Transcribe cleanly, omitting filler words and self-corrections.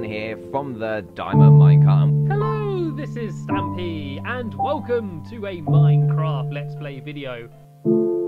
here from the Diamond Minecart. Hello, this is Stampy, and welcome to a Minecraft Let's Play video.